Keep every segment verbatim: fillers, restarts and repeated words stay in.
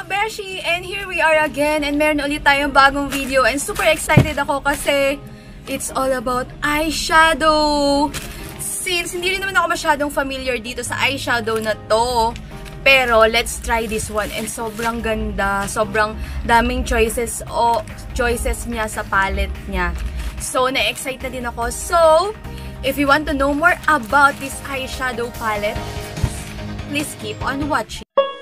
Beshi! And here we are again, and meron ulit tayong bagong video, and super excited ako kasi it's all about eyeshadow. Since hindi rin naman ako masyadong familiar dito sa eyeshadow na to, pero let's try this one. And sobrang ganda, sobrang daming choices o choices niya sa palette niya. So, na-excite na din ako. So, if you want to know more about this eyeshadow palette, please keep on watching.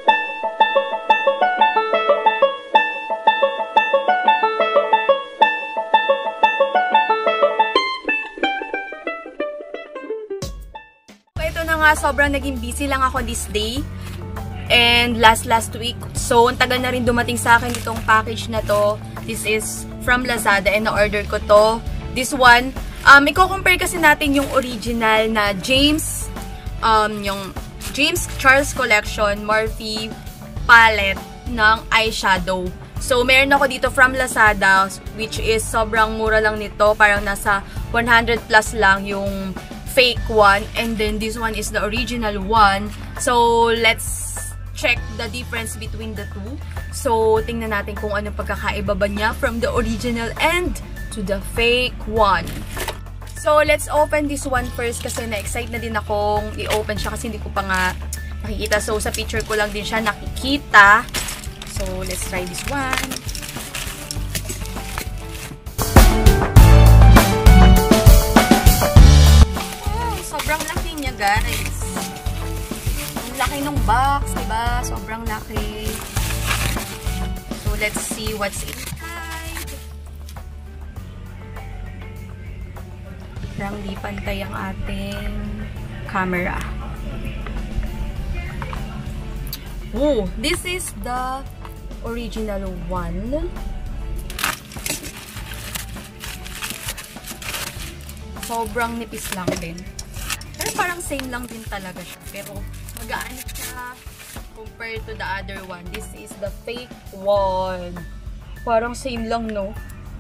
Sobrang naging busy lang ako this day and last last week. So, ang tagal na rin dumating sa akin itong package na to. This is from Lazada and na-order ko to. This one, um, i-compare kasi natin yung original na James, um, yung James Charles Collection Morphe palette ng eyeshadow. So, meron ako dito from Lazada, which is sobrang mura lang nito. Parang nasa one hundred plus lang yung fake one, and then this one is the original one. So, let's check the difference between the two. So, tingnan natin kung anong pagkakaiba ba niya from the original and to the fake one. So, let's open this one first kasi na-excite na din akong i-open siya kasi hindi ko pa nga nakikita. So, sa picture ko lang din siya nakikita. So, let's try this one. Sobrang laki niya, guys. Ang laki ng box, diba? Sobrang laki. So, let's see what's inside. Parang di pantay ang ating camera. Oh, this is the original one. Sobrang nipis lang din. Pero parang same lang din talaga siya. Pero magaan siya compared to the other one. This is the fake one. Parang same lang, no?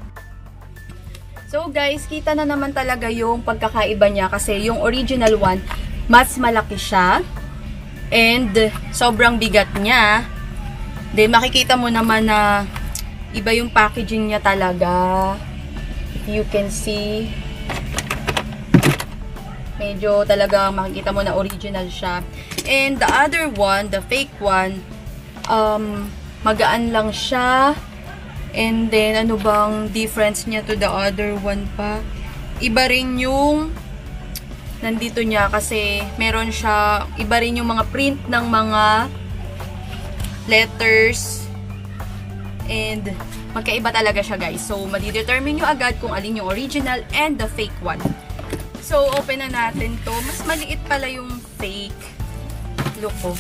So guys, kita na naman talaga yung pagkakaiba niya kasi yung original one, mas malaki siya. And sobrang bigat niya. Then makikita mo naman na iba yung packaging niya talaga. You can see. Medyo talaga makikita mo na original siya. And the other one, the fake one, um, magaan lang siya. And then, ano bang difference niya to the other one pa? Iba rin yung nandito niya kasi meron siya, iba rin yung mga print ng mga letters. And magkaiba talaga siya, guys. So, madidetermine nyo agad kung alin yung original and the fake one. So, open na natin to. Mas maliit pala yung fake. Look, oh.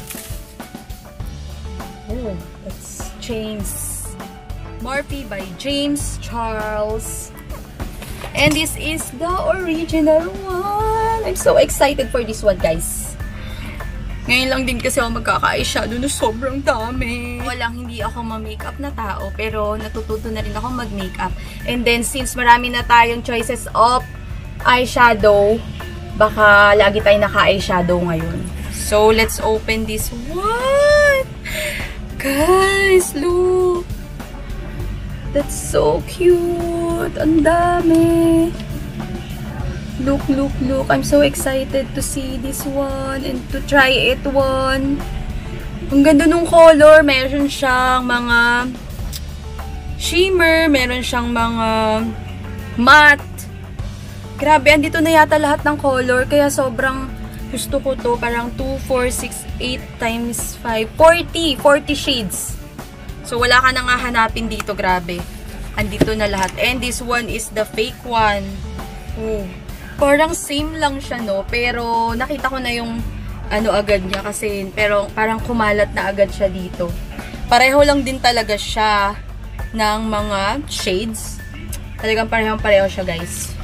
Oh, it's James. Morphe by James Charles. And this is the original one. I'm so excited for this one, guys. Ngayon lang din kasi ako magkaka-eyeshadow na sobrang dami. Walang hindi ako ma-makeup na tao, pero natututo na rin ako mag-makeup. And then, since marami na tayong choices of eyeshadow, baka lagi tayo naka-eyeshadow ngayon. So, let's open this one. Guys, look. That's so cute. Ang dami. Look, look, look. I'm so excited to see this one and to try it one. Ang ganda nung color. Meron siyang mga shimmer. Meron siyang mga matte. Grabe, andito na yata lahat ng color. Kaya sobrang gusto ko to. Parang two, four, six, eight times five. forty. forty shades. So, wala ka nang hahanapin dito. Grabe. Andito na lahat. And this one is the fake one. Oh. Parang same lang siya, no? Pero, nakita ko na yung ano agad niya. Kasi, pero parang kumalat na agad siya dito. Pareho lang din talaga siya ng mga shades. Talagang parehong-pareho siya, guys.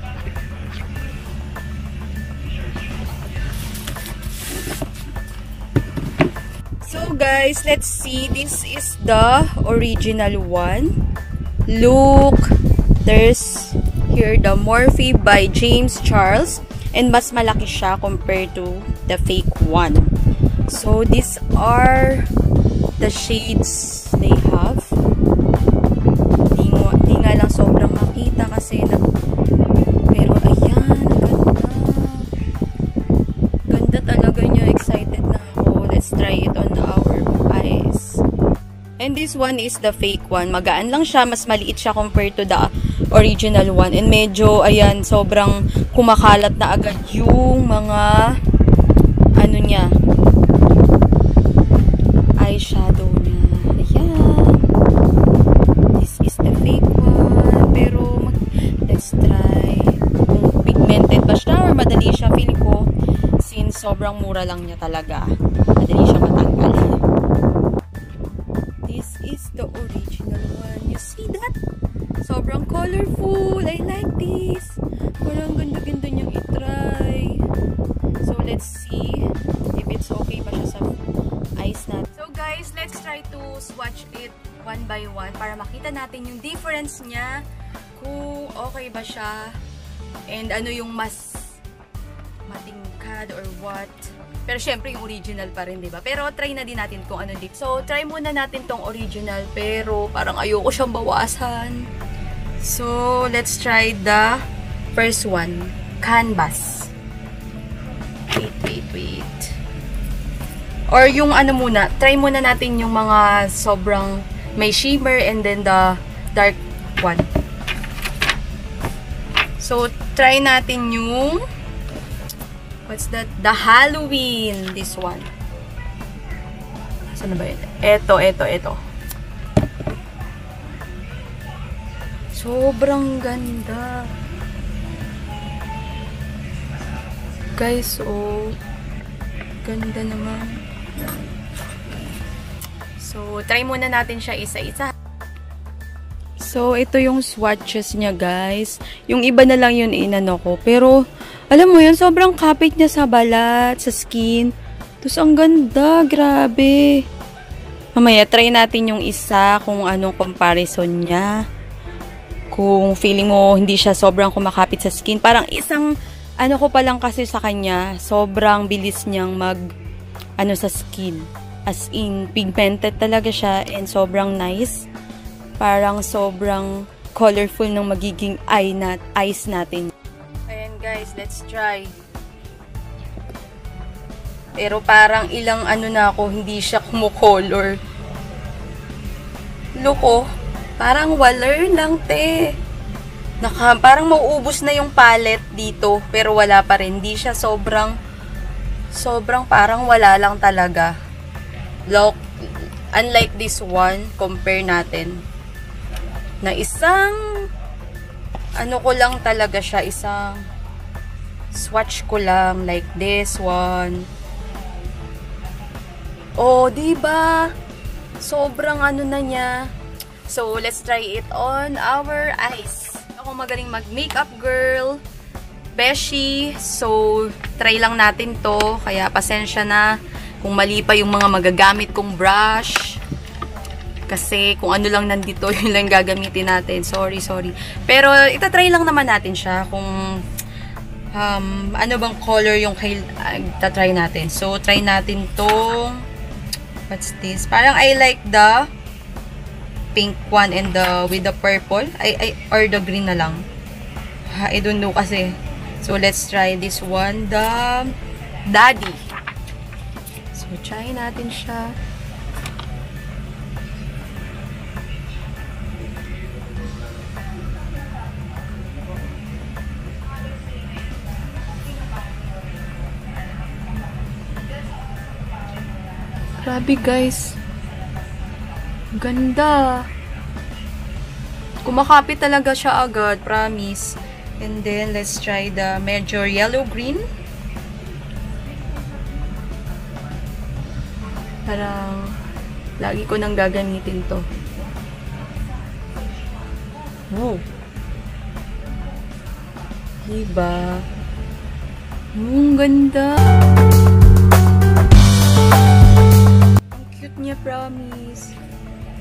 So guys, let's see. This is the original one. Look, there's here the Morphe by James Charles. And mas malaki siya compared to the fake one. So these are the shades they have. Di, di nga lang sobrang makita kasi nag... Pero ayan, ganda. Ganda talaga niya. Excited na ako. Let's try it on our eyes. And this one is the fake one. Magaan lang siya. Mas maliit siya compared to the original one. And medyo, ayan, sobrang kumakalat na agad yung mga ano niya. Eyeshadow niya. Ayan. This is the fake one. Pero, let's try. Kung pigmented ba siya or madali siya. Feeling ko, since sobrang mura lang niya talaga, madali siya matanggal. This is the original one. You see that? Sobrang colorful. I like this. Parang ganda-ganda niyang itry. So, let's see if it's okay ba siya sa eyes natin. So, guys, let's try to swatch it one by one para makita natin yung difference niya. Kung okay ba siya. And ano yung mas matingkad or what. Pero syempre yung original pa rin, diba? Pero try na din natin kung ano dito. So, try muna natin tong original. Pero parang ayoko siyang bawasan. So, let's try the first one. Canvas. Wait, wait, wait. Or yung ano muna. Try muna natin yung mga sobrang may shimmer and then the dark one. So, try natin yung what's that? The Halloween. This one. Saan ba yun? Eto, eto, eto. Sobrang ganda. Guys, oh. Ganda naman. So, try muna natin siya isa-isa. So, ito yung swatches niya, guys. Yung iba na lang yun inano ko. Pero, alam mo yun, sobrang kapit niya sa balat, sa skin. Tapos, ang ganda. Grabe. Mamaya, try natin yung isa kung anong comparison niya. Kung feeling mo hindi siya sobrang kumakapit sa skin. Parang isang, ano ko pa lang kasi sa kanya, sobrang bilis niyang mag, ano sa skin. As in, pigmented talaga siya and sobrang nice. Parang sobrang colorful ng magiging eye nat eyes natin. Ayan guys, let's try. Pero parang ilang ano na ako, hindi siya kumukolor. Loko, parang waler lang te. Naka, parang mauubos na yung palette dito, pero wala pa rin. Hindi siya sobrang, sobrang parang wala lang talaga. Look, unlike this one, compare natin. Na isang ano ko lang talaga siya, isang swatch ko lang like this one. Oh, diba? Sobrang ano na niya. So, let's try it on our eyes. Ako magaling mag-makeup girl, beshi. So, try lang natin to. Kaya pasensya na kung mali pa yung mga magagamit kong brush. Kasi kung ano lang nandito, yun lang gagamitin natin. Sorry, sorry. Pero itatry lang naman natin siya kung um, ano bang color yung uh, itatry natin. So, try natin tong what's this? Parang I like the pink one and the with the purple. I, I, or the green na lang. I don't know kasi. So, let's try this one. The Daddy. So, try natin siya. Grabe guys. Ganda. Kumakapit talaga siya agad, promise. And then, let's try the medyo yellow-green. Parang, lagi ko nang gagamitin to. Wow. Diba? Ang ganda. Niya, promise.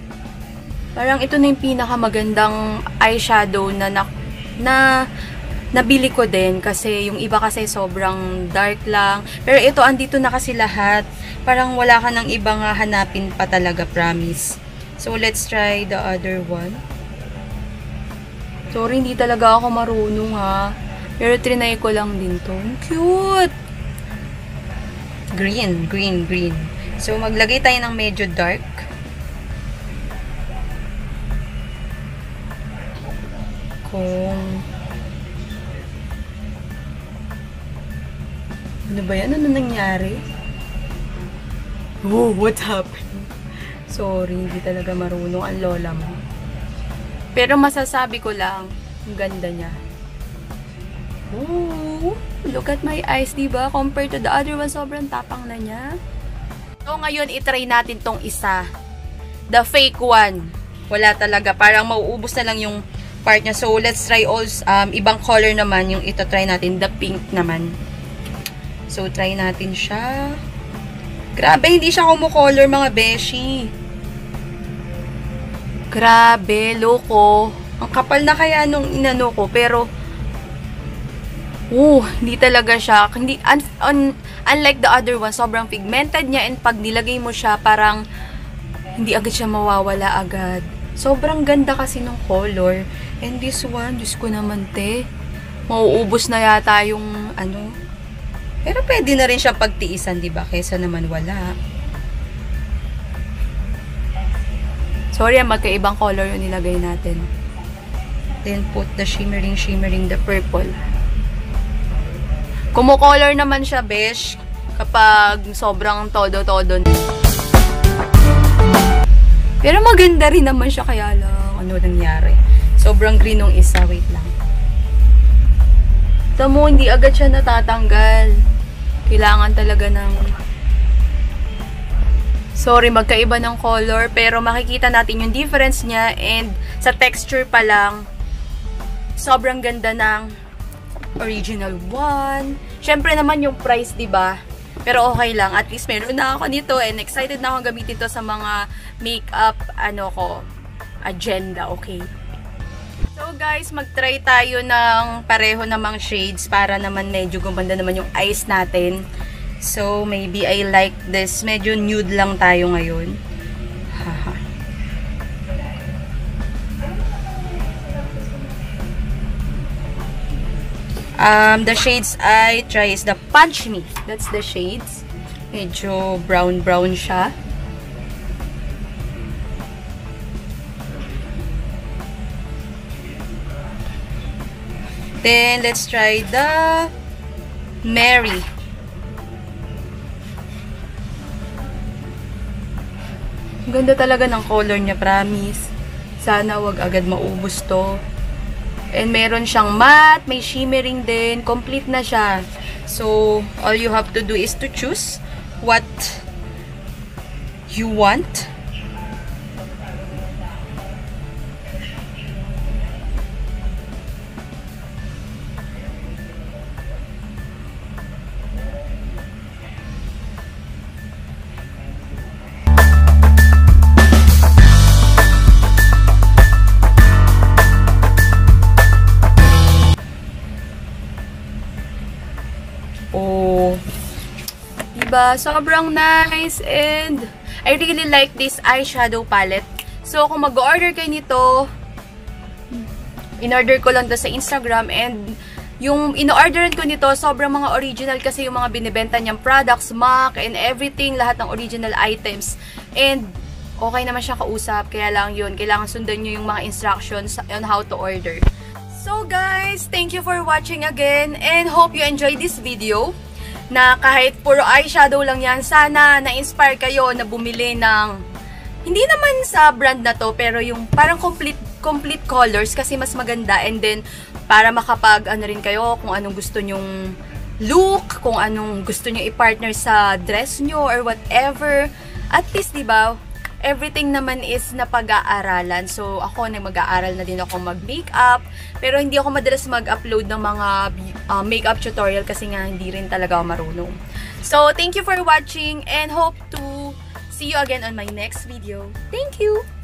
Parang ito na yung pinakamagandang eyeshadow na na, na nabili ko din kasi yung iba kasi sobrang dark lang. Pero ito, andito na kasi lahat. Parang wala ka ng ibang hanapin pa talaga, promise. So, let's try the other one. Sorry, hindi talaga ako marunong ha. Pero trinay ko lang din to. Cute! Green, green, green. So, maglagay tayo ng medyo dark. Kung... Ano ba yan? Ano nangyari? Oh, what happened? Sorry, hindi talaga marunong ang lola mo. Pero masasabi ko lang, ang ganda niya. Oh, look at my eyes, diba? Compared to the other one, sobrang tapang na niya. So, ngayon, itry natin tong isa. The fake one. Wala talaga. Parang mauubos na lang yung part niya. So, let's try also, um, ibang color naman. Yung ito, try natin. The pink naman. So, try natin siya. Grabe, hindi siya kumukolor, mga beshi. Grabe, loko. Ang kapal na kaya nung inano ko, pero oh, hindi talaga siya. Hindi, un, un, unlike the other one, sobrang pigmented niya and pag nilagay mo siya, parang hindi agad siya mawawala agad. Sobrang ganda kasi ng color. And this one, Diyos ko naman, te. Mauubos na yata yung ano. Pero pwede na rin siya pagtiisan, diba? Kesa naman wala. Sorry, magkaibang color yung nilagay natin. Then put the shimmering, shimmering, the purple. Kumukolor naman siya, besh. Kapag sobrang todo-todo. Pero maganda rin naman siya, kaya lang ano nangyari. Sobrang green nung isa. Wait lang. Tamo, hindi agad siya natatanggal. Kailangan talaga ng... Sorry, magkaiba ng color. Pero makikita natin yung difference niya. And sa texture pa lang, sobrang ganda ng original one. Syempre naman yung price, diba? Pero okay lang. At least meron na ako nito. And excited na akong gamitin ito sa mga makeup, ano ko, agenda. Okay. So guys, mag-try tayo ng pareho namang shades para naman medyo gumanda naman yung eyes natin. So maybe I like this. Medyo nude lang tayo ngayon. Haha. Um, the shades I try is the Punch Me. That's the shades. Medyo brown-brown siya. Then, let's try the Mary. Ganda talaga ng color niya, promise. Sana wag agad maubos to. And meron siyang matte, may shimmering din. Complete na siya. So, all you have to do is to choose what you want. Oh, diba? Sobrang nice and I really like this eyeshadow palette. So, kung mag-order kayo nito, in-order ko lang to sa Instagram and yung in-orderan ko nito, sobrang mga original kasi yung mga binibenta niyang products, M A C and everything, lahat ng original items. And okay naman siya kausap, kaya lang yun, kailangan sundan nyo yung mga instructions on how to order. So guys, thank you for watching again and hope you enjoyed this video na kahit puro eyeshadow lang yan, sana na-inspire kayo na bumili ng hindi naman sa brand na to, pero yung parang complete complete colors kasi mas maganda and then para makapag ano rin kayo kung anong gusto nyong look, kung anong gusto nyo i-partner sa dress nyo or whatever. At least, diba, everything naman is na pag-aaralan. So, ako, mag-aaral na din ako mag-makeup. Pero hindi ako madalas mag-upload ng mga uh, makeup tutorial kasi nga hindi rin talaga ako marunong. So, thank you for watching and hope to see you again on my next video. Thank you!